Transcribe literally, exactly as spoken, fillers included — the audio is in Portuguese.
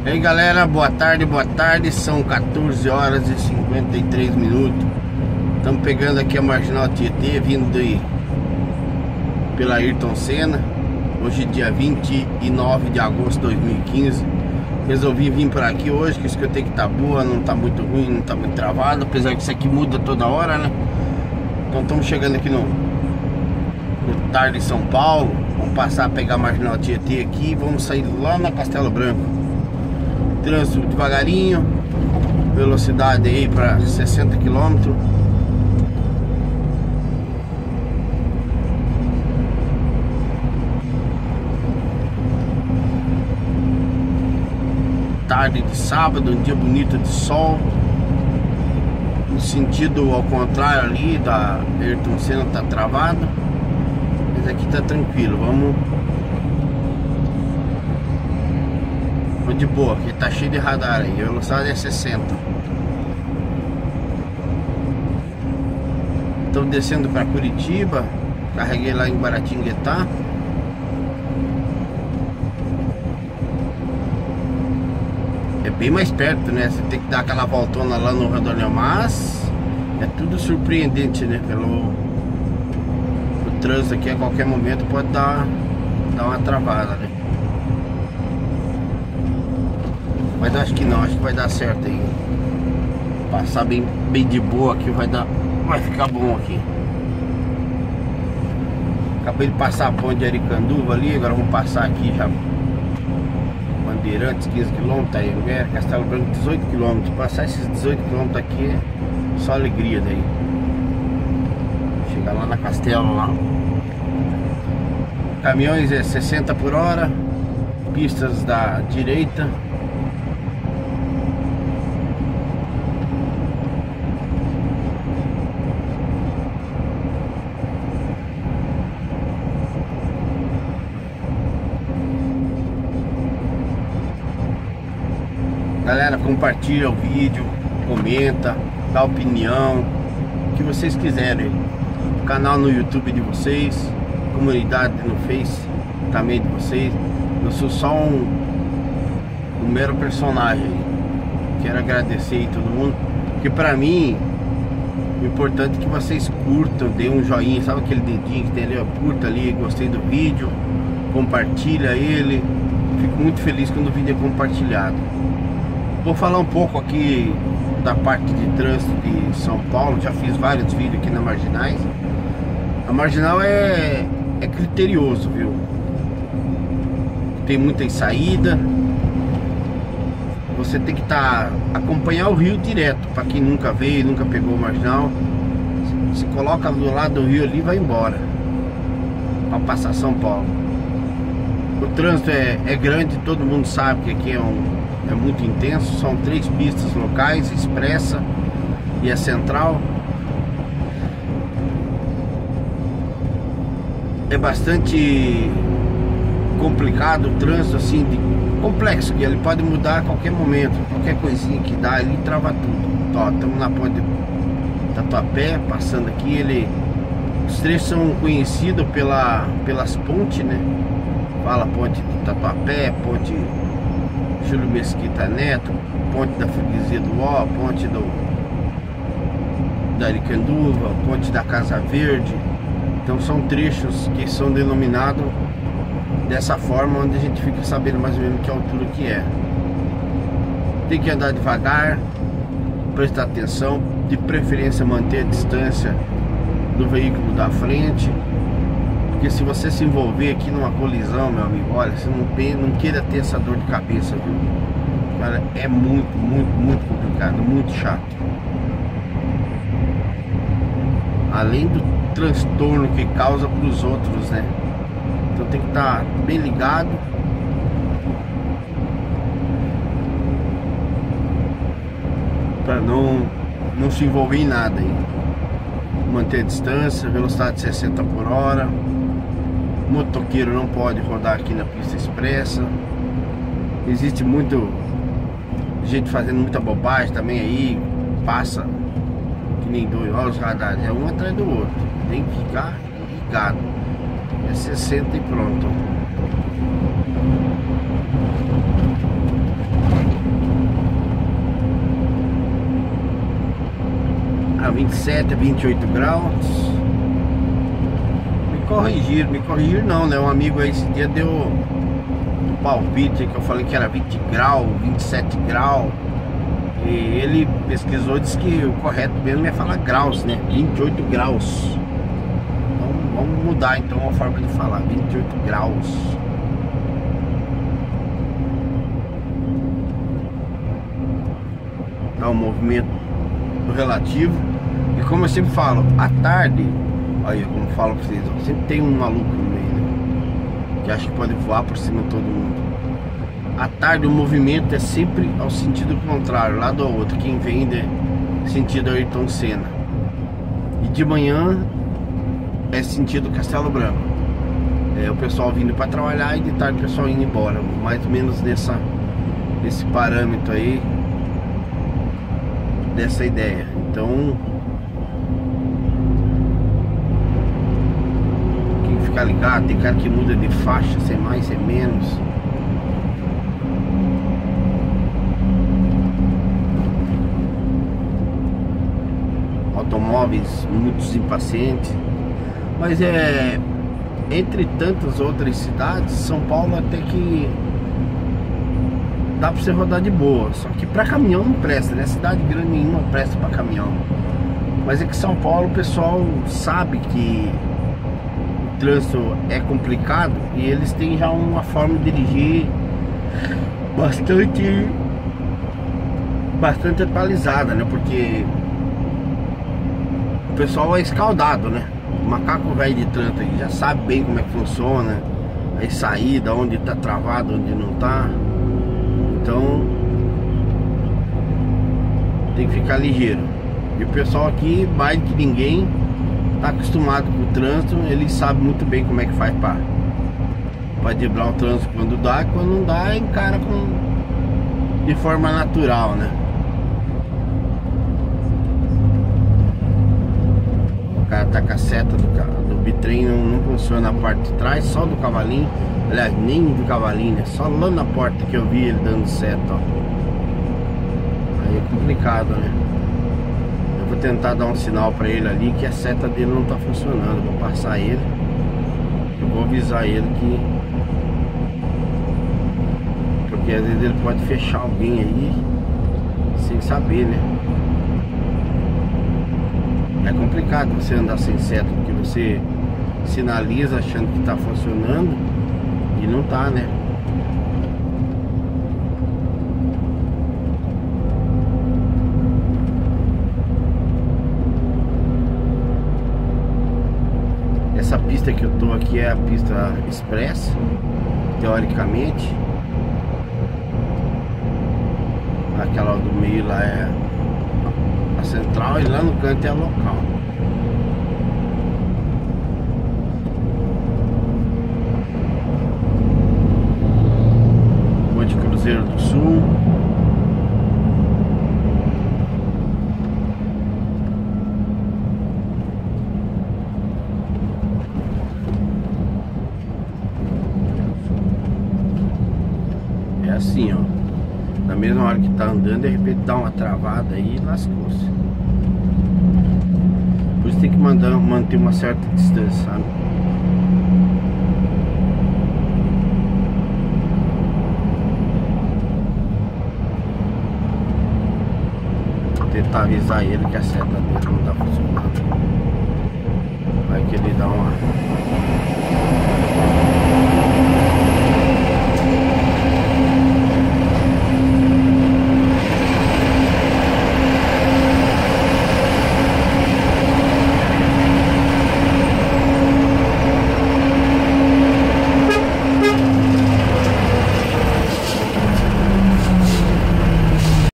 E aí galera, boa tarde, boa tarde. São quatorze horas e cinquenta e três minutos. Estamos pegando aqui a Marginal Tietê, vindo aí pela Ayrton Senna. Hoje dia vinte e nove de agosto de dois mil e quinze. Resolvi vir por aqui hoje, que isso que eu tenho que tá boa, não tá muito ruim, não tá muito travado. Apesar que isso aqui muda toda hora, né? Então estamos chegando aqui no, no Tarde de São Paulo. Vamos passar a pegar a Marginal Tietê aqui e vamos sair lá na Castelo Branco. Trânsito devagarinho, velocidade aí para sessenta quilômetros. Tarde de sábado, um dia bonito de sol. No sentido ao contrário ali da Ayrton Senna tá travado, mas aqui tá tranquilo. Vamos de boa, aqui tá cheio de radar aí. A velocidade é sessenta. Estamos descendo para Curitiba. Carreguei lá em Guaratinguetá. É bem mais perto, né? Você tem que dar aquela voltona lá no Rondônia, mas é tudo surpreendente, né? Pelo o trânsito aqui a qualquer momento pode dar, dar uma travada, né? Mas acho que não, acho que vai dar certo aí. Passar bem, bem de boa aqui vai dar, vai ficar bom aqui. Acabei de passar a ponte de Aricanduva ali, agora vamos passar aqui já. Bandeirantes, quinze quilômetros, aí, né? Castelo Branco, dezoito quilômetros. Passar esses dezoito quilômetros aqui é só alegria daí. Chegar lá na Castelo lá. Caminhões é sessenta por hora. Pistas da direita. Galera, compartilha o vídeo, comenta, dá opinião, o que vocês quiserem. O canal no YouTube de vocês, comunidade no Face também de vocês. Eu sou só um, um mero personagem. Quero agradecer aí todo mundo, porque pra mim o importante é que vocês curtam, dê um joinha, sabe aquele dedinho que tem ali, ó, curta ali, gostei do vídeo, compartilha ele. Fico muito feliz quando o vídeo é compartilhado. Vou falar um pouco aqui da parte de trânsito de São Paulo. Já fiz vários vídeos aqui na Marginais. A Marginal é, é criterioso, viu? Tem muita saída. Você tem que estar tá, acompanhar o rio direto. Para quem nunca veio, nunca pegou o Marginal, se coloca do lado do rio ali e vai embora para passar São Paulo. O trânsito é, é grande, todo mundo sabe que aqui é um é muito intenso. São três pistas locais, expressa e a central. É bastante complicado o trânsito, assim, de complexo, que ele pode mudar a qualquer momento. Qualquer coisinha que dá, ele trava tudo. Ó, estamos na ponte de Tatuapé, passando aqui. Ele, os trechos são conhecidos pela, pelas pontes, né? Fala ponte de Tatuapé, ponte Júlio Mesquita Neto, ponte da freguesia do Ó, ponte do da Aricanduva, ponte da Casa Verde. Então são trechos que são denominados dessa forma, onde a gente fica sabendo mais ou menos que altura que é. Tem que andar devagar, prestar atenção, de preferência manter a distância do veículo da frente. Porque se você se envolver aqui numa colisão, meu amigo, olha, você não, tem, não queira ter essa dor de cabeça, viu? Cara, é muito, muito, muito complicado, muito chato. Além do transtorno que causa para os outros, né? Então tem que estar bem ligado. Para não, não se envolver em nada aí. Manter a distância, velocidade de sessenta por hora. Motoqueiro não pode rodar aqui na pista expressa. Existe muito gente fazendo muita bobagem também aí. Passa que nem dois, olha os radares, é um atrás do outro. Tem que ficar ligado. É sessenta e pronto. vinte e sete, vinte e oito graus. Me corrigir, me corrigir não, né? Um amigo aí esse dia deu um palpite que eu falei que era vinte graus, vinte e sete graus. E ele pesquisou e disse que o correto mesmo é falar graus, né? vinte e oito graus. Então vamos mudar então a forma de falar, vinte e oito graus. Tá um movimento relativo. E como eu sempre falo, à tarde, olha como eu falo pra vocês, ó, sempre tem um maluco no meio, né? Que acha que pode voar por cima de todo mundo. À tarde o movimento é sempre ao sentido contrário, lado ao outro. Quem vem de sentido Ayrton Senna. E de manhã é sentido Castelo Branco. É o pessoal vindo para trabalhar e de tarde o pessoal indo embora. Mais ou menos nessa, nesse parâmetro aí, dessa ideia. Então tem que ficar ligado. Tem cara que muda de faixa, sem mais, sem menos. Automóveis muitos impacientes. Mas é, entre tantas outras cidades, São Paulo até que dá pra você rodar de boa. Só que pra caminhão não presta, né? Cidade grande nenhuma presta pra caminhão. Mas é que São Paulo o pessoal sabe que o trânsito é complicado e eles têm já uma forma de dirigir bastante bastante atualizada, né? Porque o pessoal é escaldado, né? O macaco velho de trânsito aí já sabe bem como é que funciona, aí saída, onde tá travado, onde não tá. Então tem que ficar ligeiro. E o pessoal aqui, mais do que ninguém, tá acostumado com o trânsito. Ele sabe muito bem como é que faz para para driblar o trânsito quando dá, e quando não dá, encara com, de forma natural, né? O cara tá com a seta do, do bitrem, não, não funciona a parte de trás, só do cavalinho. Aliás, nem do cavalinho, né? Só lá na porta que eu vi ele dando seta, ó. Aí é complicado, né? Eu vou tentar dar um sinal pra ele ali que a seta dele não tá funcionando. Vou passar ele. Eu vou avisar ele que... Porque às vezes ele pode fechar alguém aí sem saber, né? É complicado você andar sem seta, porque você sinaliza achando que tá funcionando e não tá, né? Essa pista que eu tô aqui é a pista express, teoricamente. Aquela do meio lá é a central e lá no canto é a local. Ponte Cruzeiro do Sul. É assim, ó. Na mesma hora que tá andando, de repente dá uma travada aí e lascou-se. Por isso tem que mandar, manter uma certa distância, sabe? Vou tentar avisar ele que a seta dele não tá funcionando. Vai que ele dá uma...